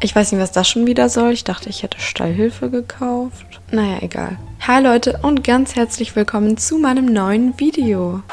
Ich weiß nicht, was das schon wieder soll. Ich dachte, ich hätte Stallhilfe gekauft. Naja, egal. Hi Leute und ganz herzlich willkommen zu meinem neuen Video.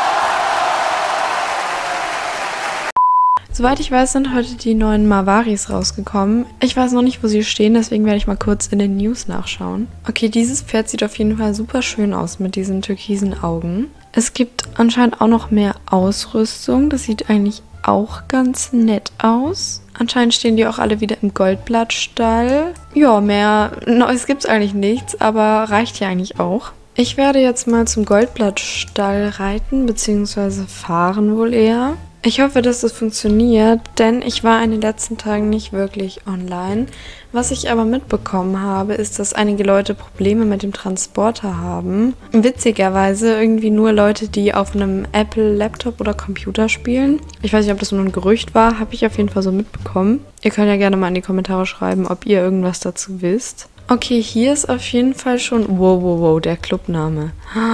Soweit ich weiß, sind heute die neuen Marvaris rausgekommen. Ich weiß noch nicht, wo sie stehen, deswegen werde ich mal kurz in den News nachschauen. Okay, dieses Pferd sieht auf jeden Fall super schön aus mit diesen türkisen Augen. Es gibt anscheinend auch noch mehr Ausrüstung. Das sieht eigentlich auch ganz nett aus. Anscheinend stehen die auch alle wieder im Goldblattstall. Ja, mehr Neues gibt es eigentlich nichts, aber reicht ja eigentlich auch. Ich werde jetzt mal zum Goldblattstall reiten, beziehungsweise fahren wohl eher. Ich hoffe, dass das funktioniert, denn ich war in den letzten Tagen nicht wirklich online. Was ich aber mitbekommen habe, ist, dass einige Leute Probleme mit dem Transporter haben. Witzigerweise irgendwie nur Leute, die auf einem Apple-Laptop oder Computer spielen. Ich weiß nicht, ob das nur ein Gerücht war, habe ich auf jeden Fall so mitbekommen. Ihr könnt ja gerne mal in die Kommentare schreiben, ob ihr irgendwas dazu wisst. Okay, hier ist auf jeden Fall schon... Wow, der Clubname.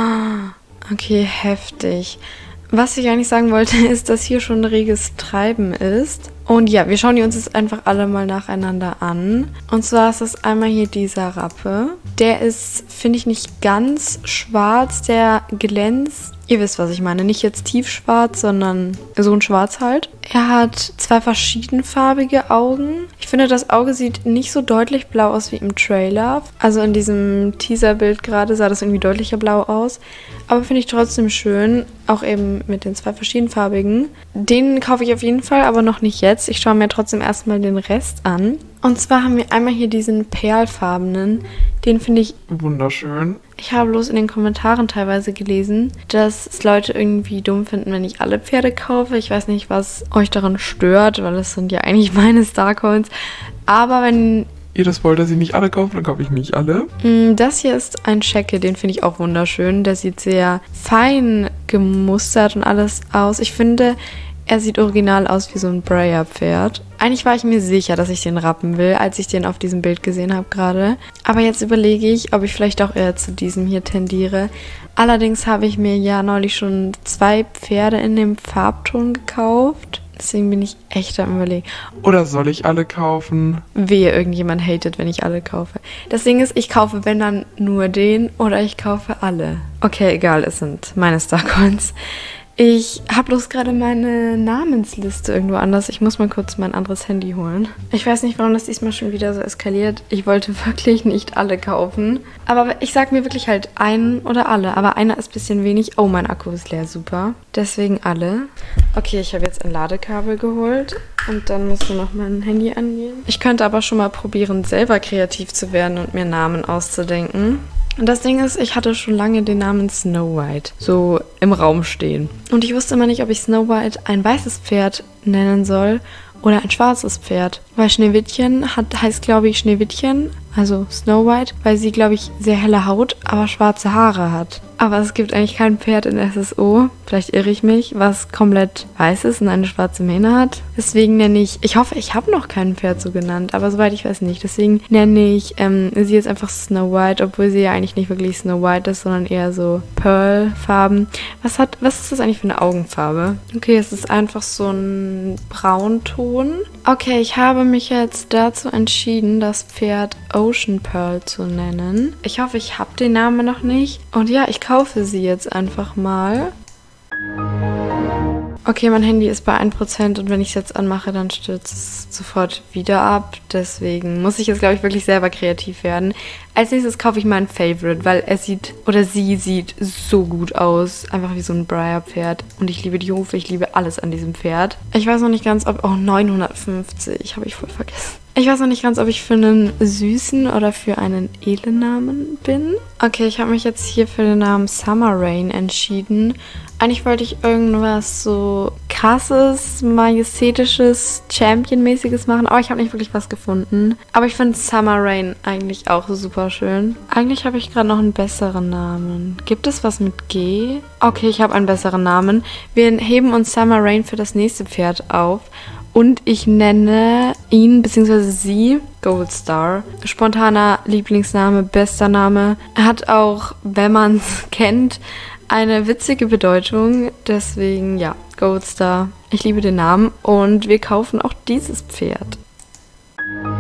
Okay, heftig. Was ich eigentlich sagen wollte, ist, dass hier schon reges Treiben ist. Und ja, wir schauen die uns jetzt einfach alle mal nacheinander an. Und zwar ist das einmal hier dieser Rappe. Der ist, finde ich, nicht ganz schwarz, der glänzt. Ihr wisst, was ich meine. Nicht jetzt tiefschwarz, sondern so ein Schwarz halt. Er hat zwei verschiedenfarbige Augen. Ich finde, das Auge sieht nicht so deutlich blau aus wie im Trailer. Also in diesem Teaserbild gerade sah das irgendwie deutlicher blau aus. Aber finde ich trotzdem schön. Auch eben mit den zwei verschiedenfarbigen. Den kaufe ich auf jeden Fall, aber noch nicht jetzt. Ich schaue mir trotzdem erstmal den Rest an. Und zwar haben wir einmal hier diesen perlfarbenen. Den finde ich wunderschön. Ich habe bloß in den Kommentaren teilweise gelesen, dass es Leute irgendwie dumm finden, wenn ich alle Pferde kaufe. Ich weiß nicht, was euch daran stört, weil das sind ja eigentlich meine Starcoins. Aber wenn ihr das wollt, dass ich nicht alle kaufe, dann kaufe ich nicht alle. Das hier ist ein Schecke, den finde ich auch wunderschön. Der sieht sehr fein gemustert und alles aus. Ich finde, er sieht original aus wie so ein Breyer-Pferd. Eigentlich war ich mir sicher, dass ich den rappen will, als ich den auf diesem Bild gesehen habe gerade. Aber jetzt überlege ich, ob ich vielleicht auch eher zu diesem hier tendiere. Allerdings habe ich mir ja neulich schon 2 Pferde in dem Farbton gekauft. Deswegen bin ich echt am Überlegen. Oder soll ich alle kaufen? Wehe, irgendjemand hatet, wenn ich alle kaufe. Das Ding ist, ich kaufe, wenn dann nur den oder ich kaufe alle. Okay, egal, es sind meine Starcoins. Ich habe bloß gerade meine Namensliste irgendwo anders. Ich muss mal kurz mein anderes Handy holen. Ich weiß nicht, warum das diesmal schon wieder so eskaliert. Ich wollte wirklich nicht alle kaufen. Aber ich sag mir wirklich halt einen oder alle. Aber einer ist ein bisschen wenig. Oh, mein Akku ist leer, super. Deswegen alle. Okay, ich habe jetzt ein Ladekabel geholt. Und dann muss nur noch mein Handy angehen. Ich könnte aber schon mal probieren, selber kreativ zu werden und mir Namen auszudenken. Und das Ding ist, ich hatte schon lange den Namen Snow White so im Raum stehen. Und ich wusste immer nicht, ob ich Snow White ein weißes Pferd nennen soll oder ein schwarzes Pferd. Weil Schneewittchen heißt, glaube ich, Schneewittchen, also Snow White, weil sie, glaube ich, sehr helle Haut, aber schwarze Haare hat. Aber es gibt eigentlich kein Pferd in SSO, vielleicht irre ich mich, was komplett weiß ist und eine schwarze Mähne hat. Deswegen nenne ich hoffe, ich habe noch kein Pferd so genannt, aber soweit ich weiß nicht. Deswegen nenne ich sie jetzt einfach Snow White, obwohl sie ja eigentlich nicht wirklich Snow White ist, sondern eher so Pearl-Farben. Was ist das eigentlich für eine Augenfarbe? Okay, es ist einfach so ein Braunton. Okay, ich habe mich jetzt dazu entschieden, das Pferd Ocean Pearl zu nennen. Ich hoffe, ich habe den Namen noch nicht. Und ja, ich kaufe sie jetzt einfach mal. Okay, mein Handy ist bei 1% und wenn ich es jetzt anmache, dann stürzt es sofort wieder ab. Deswegen muss ich jetzt, glaube ich, wirklich selber kreativ werden. Als nächstes kaufe ich meinen Favorite, weil sie sieht so gut aus. Einfach wie so ein Breyer-Pferd. Und ich liebe die Hufe, ich liebe alles an diesem Pferd. Ich weiß noch nicht ganz, ob... Oh, 950, habe ich voll vergessen. Ich weiß noch nicht ganz, ob ich für einen süßen oder für einen edlen Namen bin. Okay, ich habe mich jetzt hier für den Namen Summer Rain entschieden. Eigentlich wollte ich irgendwas so krasses, majestätisches, Champion-mäßiges machen, aber ich habe nicht wirklich was gefunden. Aber ich finde Summer Rain eigentlich auch super schön. Eigentlich habe ich gerade noch einen besseren Namen. Gibt es was mit G? Okay, ich habe einen besseren Namen. Wir heben uns Summer Rain für das nächste Pferd auf. Und ich nenne ihn bzw. sie Goldstar. Spontaner Lieblingsname, bester Name. Er hat auch, wenn man es kennt, eine witzige Bedeutung. Deswegen, ja, Goldstar. Ich liebe den Namen und wir kaufen auch dieses Pferd.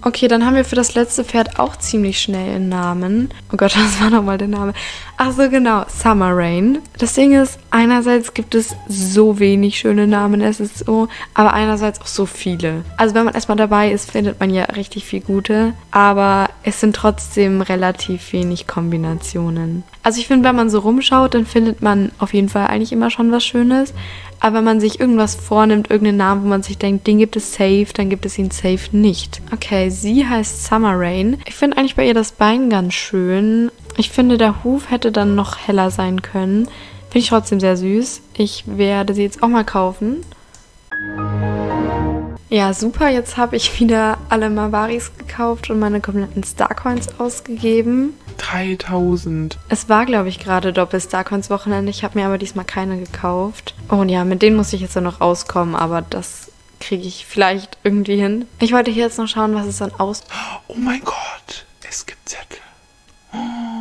Okay, dann haben wir für das letzte Pferd auch ziemlich schnell einen Namen. Oh Gott, was war nochmal der Name? Ach so, genau, Summer Rain. Das Ding ist, einerseits gibt es so wenig schöne Namen, es ist so, aber einerseits auch so viele. Also wenn man erstmal dabei ist, findet man ja richtig viel gute, aber es sind trotzdem relativ wenig Kombinationen. Also ich finde, wenn man so rumschaut, dann findet man auf jeden Fall eigentlich immer schon was Schönes. Aber wenn man sich irgendwas vornimmt, irgendeinen Namen, wo man sich denkt, den gibt es safe, dann gibt es ihn safe nicht. Okay, sie heißt Summer Rain. Ich finde eigentlich bei ihr das Bein ganz schön. Ich finde, der Huf hätte dann noch heller sein können. Finde ich trotzdem sehr süß. Ich werde sie jetzt auch mal kaufen. Ja, super. Jetzt habe ich wieder alle Marvaris gekauft und meine kompletten Starcoins ausgegeben. 3000. Es war, glaube ich, gerade Doppel-Starcoins-Wochenende. Ich habe mir aber diesmal keine gekauft. Und ja, mit denen muss ich jetzt noch rauskommen, aber das kriege ich vielleicht irgendwie hin. Ich wollte hier jetzt noch schauen, was es dann aus... Oh mein Gott, es gibt Zettel. Oh,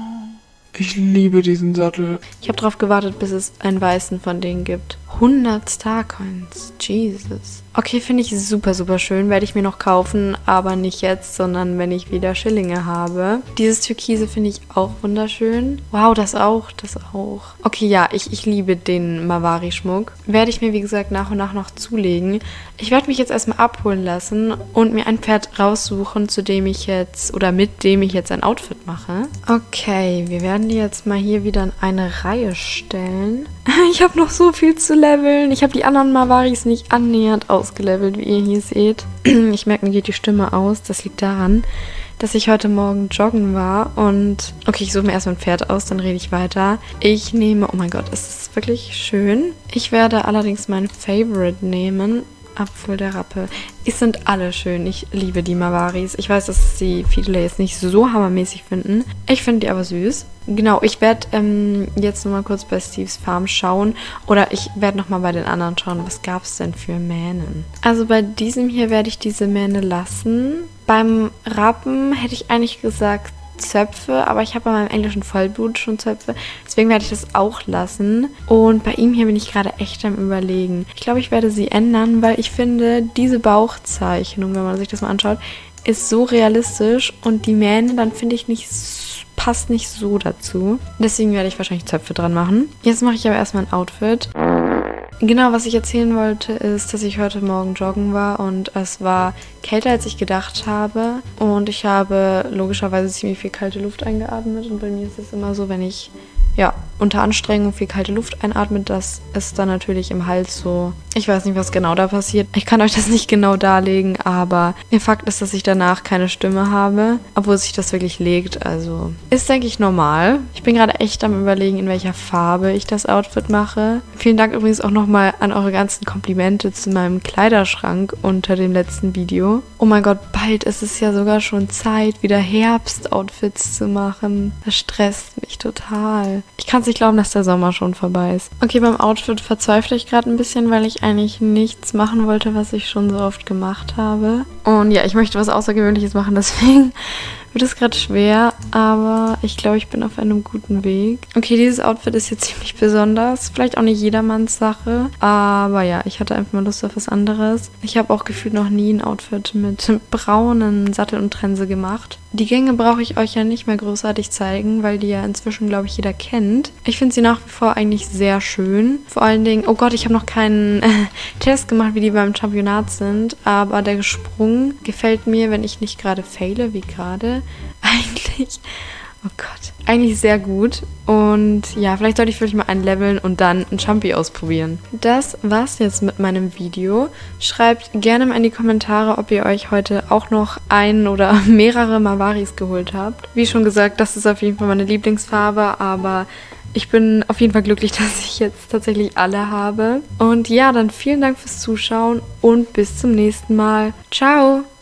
ich liebe diesen Sattel. Ich habe drauf gewartet, bis es einen weißen von denen gibt. 100 Starcoins. Jesus. Okay, finde ich super, super schön. Werde ich mir noch kaufen, aber nicht jetzt, sondern wenn ich wieder Schillinge habe. Dieses Türkise finde ich auch wunderschön. Wow, das auch, das auch. Okay, ja, ich liebe den Marvari-Schmuck. Werde ich mir, wie gesagt, nach und nach noch zulegen. Ich werde mich jetzt erstmal abholen lassen und mir ein Pferd raussuchen, zu dem ich jetzt, oder mit dem ich jetzt ein Outfit mache. Okay, wir werden die jetzt mal hier wieder in eine Reihe stellen. Ich habe noch so viel zu leveln. Ich habe die anderen Marvaris nicht annähernd ausgelevelt, wie ihr hier seht. Ich merke, mir geht die Stimme aus. Das liegt daran, dass ich heute Morgen joggen war. Und okay, ich suche mir erstmal ein Pferd aus, dann rede ich weiter. Ich nehme, oh mein Gott, es ist wirklich schön. Ich werde allerdings mein Favorite nehmen. Apfel der Rappe. Es sind alle schön. Ich liebe die Marvaris. Ich weiß, dass sie viele jetzt nicht so hammermäßig finden. Ich finde die aber süß. Genau, ich werde jetzt nochmal kurz bei Steves Farm schauen. Oder ich werde nochmal bei den anderen schauen, was gab es denn für Mähnen. Also bei diesem hier werde ich diese Mähne lassen. Beim Rappen hätte ich eigentlich gesagt Zöpfe, aber ich habe bei meinem englischen Vollblut schon Zöpfe, deswegen werde ich das auch lassen. Und bei ihm hier bin ich gerade echt am Überlegen. Ich glaube, ich werde sie ändern, weil ich finde, diese Bauchzeichnung, wenn man sich das mal anschaut, ist so realistisch und die Mähne dann finde ich nicht, passt nicht so dazu. Deswegen werde ich wahrscheinlich Zöpfe dran machen. Jetzt mache ich aber erstmal ein Outfit. Genau, was ich erzählen wollte, ist, dass ich heute Morgen joggen war und es war kälter, als ich gedacht habe. Und ich habe logischerweise ziemlich viel kalte Luft eingeatmet. Und bei mir ist es immer so, wenn ich unter Anstrengung viel kalte Luft einatmet, dass es dann natürlich im Hals so... Ich weiß nicht, was genau da passiert. Ich kann euch das nicht genau darlegen, aber der Fakt ist, dass ich danach keine Stimme habe, obwohl sich das wirklich legt. Also ist, denke ich, normal. Ich bin gerade echt am Überlegen, in welcher Farbe ich das Outfit mache. Vielen Dank übrigens auch nochmal an eure ganzen Komplimente zu meinem Kleiderschrank unter dem letzten Video. Oh mein Gott, bald ist es ja sogar schon Zeit, wieder Herbst-Outfits zu machen. Das stresst mich total. Ich kann es nicht glauben, dass der Sommer schon vorbei ist. Okay, beim Outfit verzweifle ich gerade ein bisschen, weil ich eigentlich nichts machen wollte, was ich schon so oft gemacht habe. Und ja, ich möchte was Außergewöhnliches machen, deswegen wird es gerade schwer, aber ich glaube, ich bin auf einem guten Weg. Okay, dieses Outfit ist jetzt ziemlich besonders. Vielleicht auch nicht jedermanns Sache, aber ja, ich hatte einfach mal Lust auf was anderes. Ich habe auch gefühlt noch nie ein Outfit mit braunen Sattel und Trense gemacht. Die Gänge brauche ich euch ja nicht mehr großartig zeigen, weil die ja inzwischen, glaube ich, jeder kennt. Ich finde sie nach wie vor eigentlich sehr schön. Vor allen Dingen, oh Gott, ich habe noch keinen Test gemacht, wie die beim Championat sind, aber der Sprung gefällt mir, wenn ich nicht gerade faile, wie gerade. Eigentlich, oh Gott, eigentlich sehr gut. Und ja, vielleicht sollte ich wirklich mal einleveln und dann ein Champi ausprobieren. Das war's jetzt mit meinem Video. Schreibt gerne mal in die Kommentare, ob ihr euch heute auch noch einen oder mehrere Marvaris geholt habt. Wie schon gesagt, das ist auf jeden Fall meine Lieblingsfarbe, aber ich bin auf jeden Fall glücklich, dass ich jetzt tatsächlich alle habe. Und ja, dann vielen Dank fürs Zuschauen und bis zum nächsten Mal. Ciao!